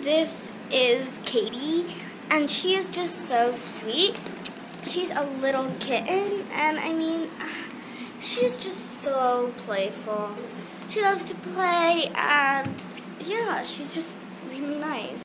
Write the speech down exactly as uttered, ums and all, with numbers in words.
This is Katie, and she is just so sweet. She's a little kitten, and I mean, she's just so playful. She loves to play, and yeah, she's just really nice.